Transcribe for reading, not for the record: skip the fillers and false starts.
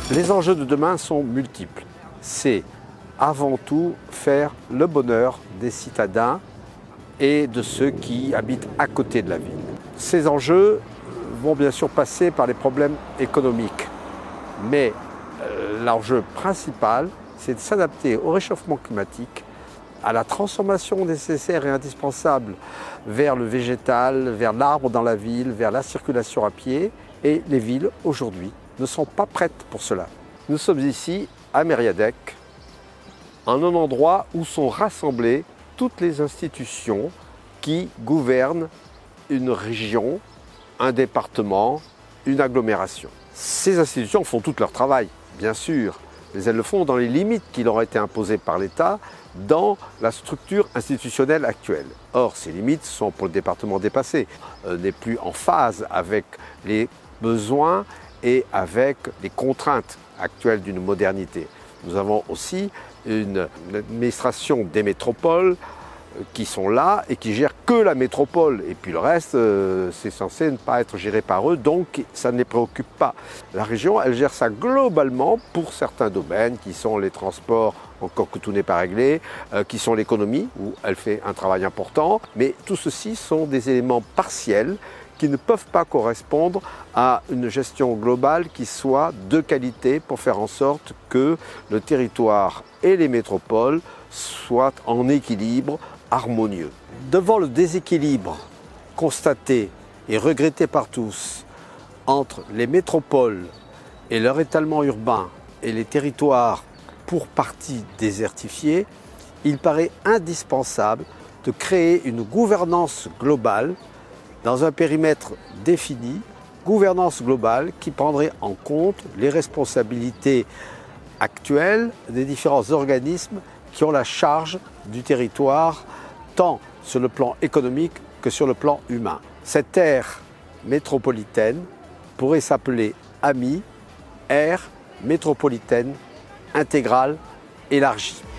Les enjeux de demain sont multiples. C'est avant tout faire le bonheur des citadins et de ceux qui habitent à côté de la ville. Ces enjeux vont bien sûr passer par les problèmes économiques, mais l'enjeu principal, c'est de s'adapter au réchauffement climatique, à la transformation nécessaire et indispensable vers le végétal, vers l'arbre dans la ville, vers la circulation à pied. Et les villes, aujourd'hui, ne sont pas prêtes pour cela. Nous sommes ici à Mériadec, en un endroit où sont rassemblées toutes les institutions qui gouvernent une région, un département, une agglomération. Ces institutions font tout leur travail, bien sûr, mais elles le font dans les limites qui leur ont été imposées par l'État dans la structure institutionnelle actuelle. Or, ces limites sont pour le département dépassées, n'est plus en phase avec les besoins et avec les contraintes actuelles d'une modernité. Nous avons aussi une administration des métropoles qui sont là et qui gèrent que la métropole. Et puis le reste, c'est censé ne pas être géré par eux, donc ça ne les préoccupe pas. La région, elle gère ça globalement pour certains domaines qui sont les transports, encore que tout n'est pas réglé, qui sont l'économie, où elle fait un travail important. Mais tout ceci sont des éléments partiels qui ne peuvent pas correspondre à une gestion globale qui soit de qualité pour faire en sorte que le territoire et les métropoles soient en équilibre harmonieux. Devant le déséquilibre constaté et regretté par tous entre les métropoles et leur étalement urbain et les territoires pour partie désertifiés, il paraît indispensable de créer une gouvernance globale dans un périmètre défini, gouvernance globale qui prendrait en compte les responsabilités actuelles des différents organismes qui ont la charge du territoire, tant sur le plan économique que sur le plan humain. Cette aire métropolitaine pourrait s'appeler AMI, aire métropolitaine intégrale élargie.